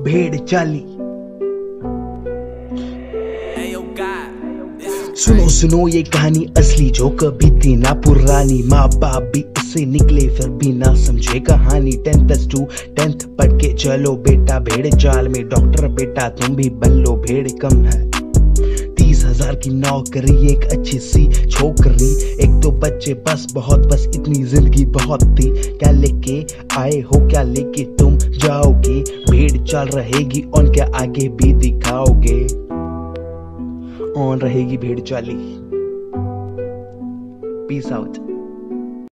भेड़ चाली। सुनो सुनो ये कहानी असली जो कभी थी ना पुरानी। माँ बाप भी उससे निकले फिर भी ना समझे कहानी। 10+2 10th पढ़ के चलो बेटा भेड़ चाल में। डॉक्टर बेटा तुम भी बन लो, भेड़ कम है 30,000 की नौकरी, एक अच्छी सी छोकरी, एक तो बच्चे बस बहुत, बस इतनी जिंदगी बहुत थी। क्या लेके आए हो, क्या लेके तुम जाओगे? भेड़ चाल रहेगी और क्या आगे भी दिखाओगे? ऑन रहेगी भेड़ चाली। Peace out.